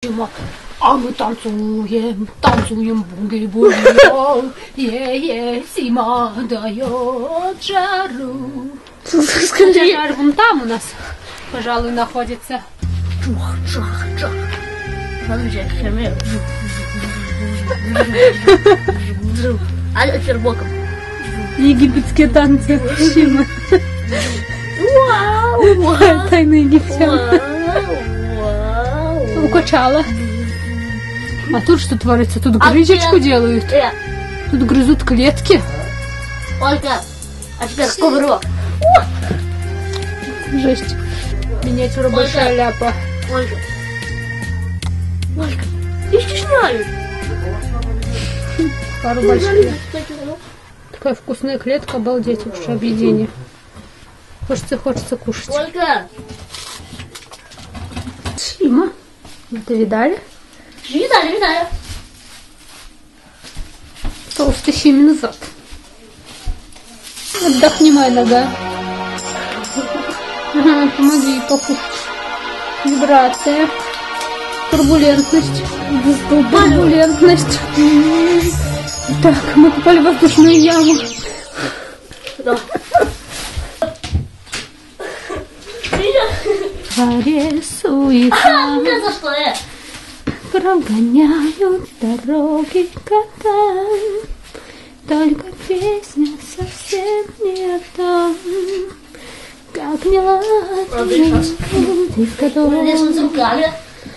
А мы танцуем, буги-буги, Сима дает жару. Жар вон там у нас, пожалуй, находится. Чух-чух-чух. А теперь боком. Египетские танцы. Сима. Вау! Тайны египтян. Укачала. А тут что творится? Тут грызечку делают. Тут грызут клетки. Ольга, а теперь коврок. Жесть. Миниатюра большая ляпа. Ольга. Ольга, я стесняюсь. Пару больших. Такая вкусная клетка, обалдеть, уж объедение. Хочется кушать. Ольга. Сима, это видали? Видали. Толстый Симин зад. Отдохни, моя нога. Ага, помоги покушать. Вибрация. Турбулентность. Турбулентность. Так, мы попали в воздушную яму. Да. Суета. За что я? Прогоняют дороги кота. Только песня совсем не о том, как мелодия, из которой... Здесь вот руками.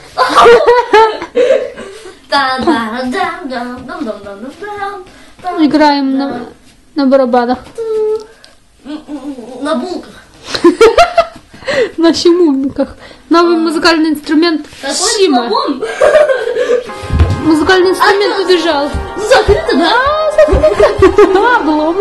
Играем на барабанах. На булках. На щемульниках. Новый музыкальный инструмент Сима. Музыкальный инструмент убежал. Закрыто, да? Облом.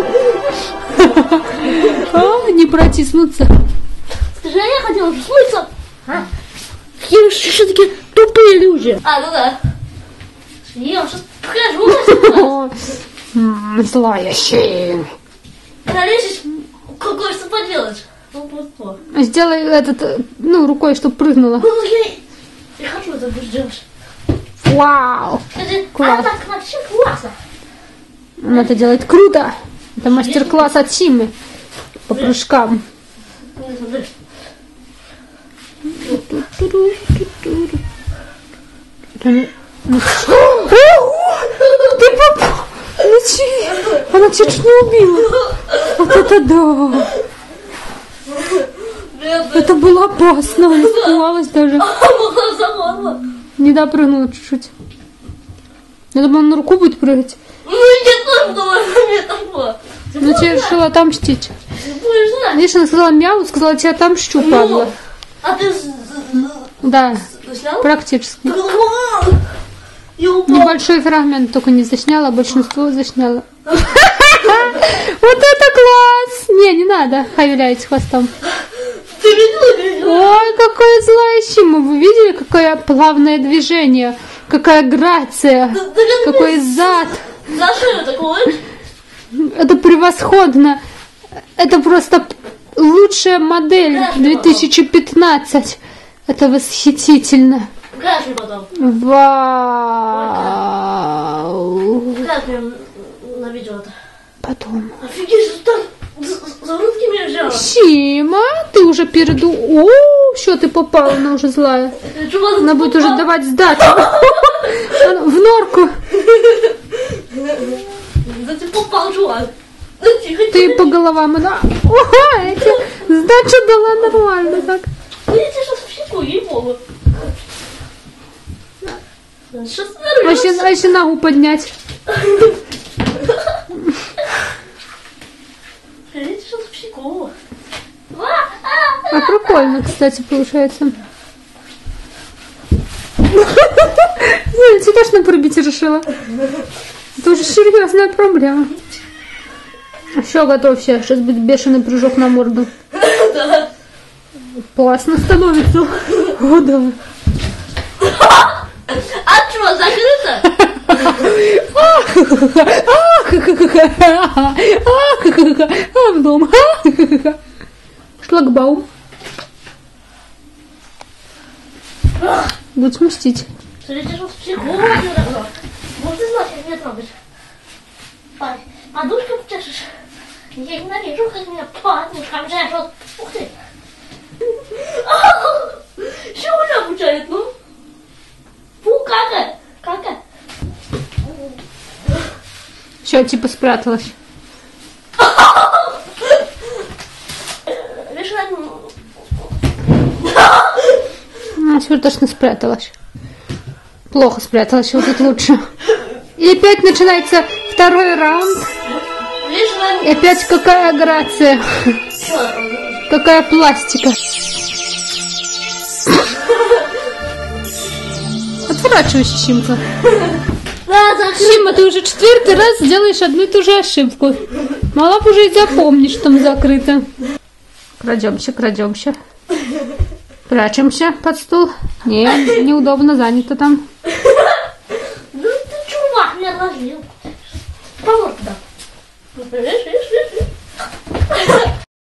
Не протиснуться. Скажи, а я хотела же смыться. Какие еще такие тупые люди. Ну да. Я вам сейчас покажу. Злая щень. Налезешь, кое-что поделаешь. Сделай этот, рукой, чтобы прыгнула. Я хочу это сделать. Вау! Класс. Так вообще классно. Она это делает круто. Это мастер-класс от Симы по прыжкам. Ты попал! Она чуть не убила. Вот это да! Это было опасно, она испугалась даже. Не допрыгнула чуть-чуть. Я думала, на руку будет прыгать. Но я решила отомстить. Видишь, она сказала мяу, сказала, я тебя отомщу, падла. А ты... Да, практически. Небольшой фрагмент только не засняла, а большинство засняла. Вот это класс! Не надо, хай виляете хвостом. Ой, какая злая Сима! Вы видели, какое плавное движение? Какая грация! Какой зад! Это превосходно! Это просто лучшая модель 2015! Это восхитительно! Покажи потом. Вау! Как мне на видео-то? Потом. Офигеть, что там за рыбки меня взяла. Сима, ты уже переду... О, что ты попала, она уже злая. Она будет уже давать сдачу. В норку. Да ты попал, чувак. Ты по головам, она... Ой, сдачу дала нормально так. Я тебе сейчас в щеку, ей-богу. Вообще ногу поднять. А прикольно, кстати, получается. Тебя ж на пробить решила. Это уже серьезная проблема. Все, готовься. Сейчас будет бешеный прыжок на морду. Классно становится. О, да. А что, закрыто? В дом. Шлагбаум. Будет сместить. Смотрите, что психолог не разок. Вот ты значит не трогать. Подушку чешешь. Я ненавижу, как меня подушками чешут. Ух ты. Что у меня получает, ну? Фу, какая. Какая. Все, типа спряталась. Все точно спряталась. Плохо спряталась, вот тут лучше. И опять начинается второй раунд. И опять какая грация. Какая пластика. Отворачивайся, Симка. Сима, ты уже 4-й раз делаешь одну и ту же ошибку. Мало бы уже и запомнить, что там закрыто. Крадемся, крадемся. Прячемся под стул. Не, неудобно, занято там. Ну ты чувак, меня отложил. Помог туда. Видишь?